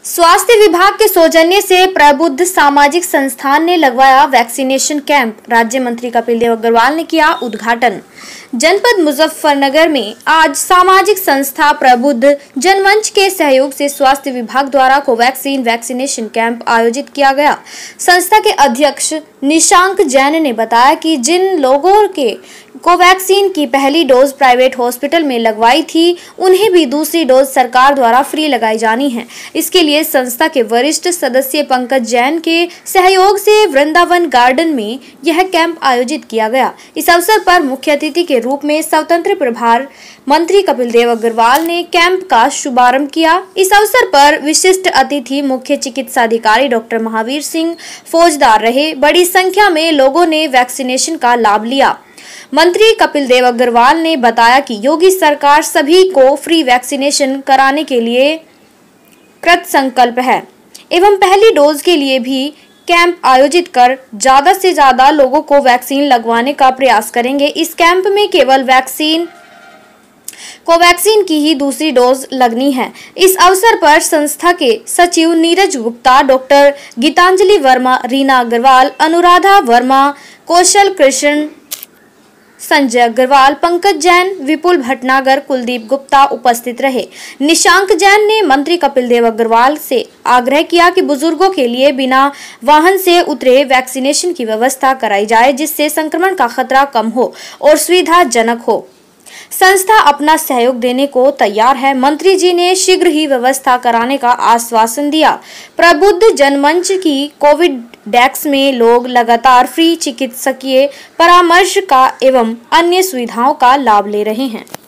स्वास्थ्य विभाग के सौजन्य से प्रबुद्ध सामाजिक संस्थान ने लगवाया वैक्सीनेशन कैंप। राज्य मंत्री कपिल देव अग्रवाल ने किया उद्घाटन। जनपद मुजफ्फरनगर में आज सामाजिक संस्था प्रबुद्ध जनमंच के सहयोग से स्वास्थ्य विभाग द्वारा कोवैक्सीन वैक्सीनेशन कैंप आयोजित किया गया। संस्था के अध्यक्ष निशांक जैन ने बताया कि जिन लोगों के कोवैक्सीन की पहली डोज प्राइवेट हॉस्पिटल में लगवाई थी, उन्हें भी दूसरी डोज सरकार द्वारा फ्री लगाई जानी है। इसके लिए संस्था के वरिष्ठ सदस्य पंकज जैन के सहयोग से वृंदावन गार्डन में यह कैंप आयोजित किया गया। इस अवसर पर मुख्य अतिथि के रूप में स्वतंत्र प्रभार मंत्री कपिल देव अग्रवाल ने कैंप का शुभारंभ किया। इस अवसर पर विशिष्ट अतिथि मुख्य चिकित्सा अधिकारी डॉक्टर महावीर सिंह फौजदार रहे। बड़ी संख्या में लोगों ने वैक्सीनेशन का लाभ लिया। मंत्री कपिल देव अग्रवाल ने बताया कि योगी सरकार सभी को फ्री वैक्सीनेशन कराने के लिए कृत संकल्प है एवं पहली डोज के लिए भी कैंप आयोजित कर ज्यादा से ज्यादा लोगों को वैक्सीन लगवाने का प्रयास करेंगे। इस कैंप में केवल कोवैक्सीन की ही दूसरी डोज लगनी है। इस अवसर पर संस्था के सचिव नीरज गुप्ता, डॉक्टर गीतांजलि वर्मा, रीना अग्रवाल, अनुराधा वर्मा, कौशल कृष्ण, संजय अग्रवाल, पंकज जैन, विपुल भटनागर, कुलदीप गुप्ता उपस्थित रहे। निशांक जैन ने मंत्री कपिल देव अग्रवाल से आग्रह किया कि बुजुर्गों के लिए बिना वाहन से उतरे वैक्सीनेशन की व्यवस्था कराई जाए, जिससे संक्रमण का खतरा कम हो और सुविधाजनक हो। संस्था अपना सहयोग देने को तैयार है। मंत्री जी ने शीघ्र ही व्यवस्था कराने का आश्वासन दिया। प्रबुद्ध जनमंच की कोविड डेस्क में लोग लगातार फ्री चिकित्सकीय परामर्श का एवं अन्य सुविधाओं का लाभ ले रहे हैं।